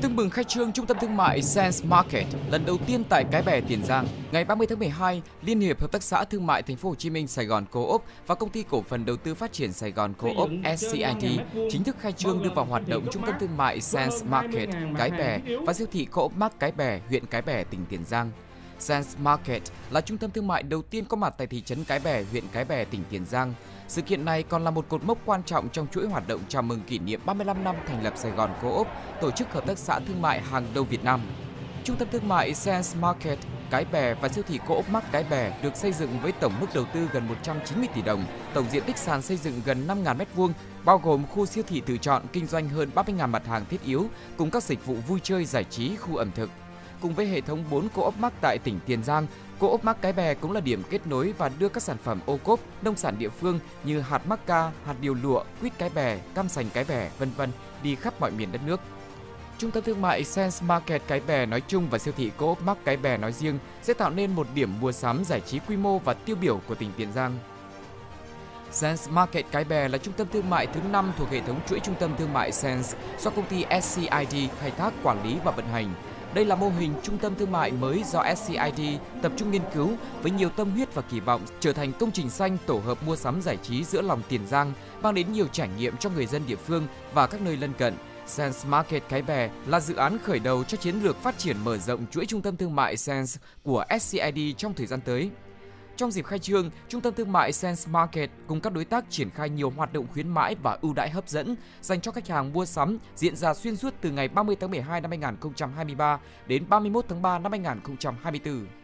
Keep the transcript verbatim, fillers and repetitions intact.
Tưng bừng khai trương trung tâm thương mại Sense Market lần đầu tiên tại Cái Bè, Tiền Giang, ngày ba mươi tháng mười hai, Liên hiệp Hợp tác xã Thương mại Thành phố Hồ Chí Minh Sài Gòn Co-op và Công ty Cổ phần Đầu tư Phát triển Sài Gòn Co-op S C I D chính thức khai trương đưa vào hoạt động trung tâm thương mại Sense Market Cái Bè và siêu thị Co-op Mart Cái Bè, huyện Cái Bè, tỉnh Tiền Giang. Sense Market là trung tâm thương mại đầu tiên có mặt tại thị trấn Cái Bè, huyện Cái Bè, tỉnh Tiền Giang. Sự kiện này còn là một cột mốc quan trọng trong chuỗi hoạt động chào mừng kỷ niệm ba mươi lăm năm thành lập Sài Gòn Co-op, tổ chức hợp tác xã thương mại hàng đầu Việt Nam. Trung tâm thương mại Sense Market Cái Bè và siêu thị Co-op Mart Cái Bè được xây dựng với tổng mức đầu tư gần một trăm chín mươi tỷ đồng, tổng diện tích sàn xây dựng gần năm nghìn mét vuông, bao gồm khu siêu thị tự chọn kinh doanh hơn ba mươi nghìn mặt hàng thiết yếu, cùng các dịch vụ vui chơi giải trí, khu ẩm thực. Cùng với hệ thống bốn Co-op Mart tại tỉnh Tiền Giang, Co-op Mart Cái Bè cũng là điểm kết nối và đưa các sản phẩm ô cốp, nông sản địa phương như hạt mắc ca, hạt điều lụa, quýt Cái Bè, cam sành Cái Bè, vân vân đi khắp mọi miền đất nước. Trung tâm thương mại Sense Market Cái Bè nói chung và siêu thị Co-op Mart Cái Bè nói riêng sẽ tạo nên một điểm mua sắm giải trí quy mô và tiêu biểu của tỉnh Tiền Giang. Sense Market Cái Bè là trung tâm thương mại thứ năm thuộc hệ thống chuỗi trung tâm thương mại Sense do công ty S C I D khai thác, quản lý và vận hành. Đây là mô hình trung tâm thương mại mới do S C I D tập trung nghiên cứu với nhiều tâm huyết và kỳ vọng trở thành công trình xanh tổ hợp mua sắm giải trí giữa lòng Tiền Giang, mang đến nhiều trải nghiệm cho người dân địa phương và các nơi lân cận. Sense Market Cái Bè là dự án khởi đầu cho chiến lược phát triển mở rộng chuỗi trung tâm thương mại Sense của S C I D trong thời gian tới. Trong dịp khai trương, Trung tâm thương mại Sense Market cùng các đối tác triển khai nhiều hoạt động khuyến mãi và ưu đãi hấp dẫn dành cho khách hàng mua sắm diễn ra xuyên suốt từ ngày ba mươi tháng mười hai năm hai nghìn không trăm hai mươi ba đến ba mươi mốt tháng ba năm hai nghìn không trăm hai mươi tư.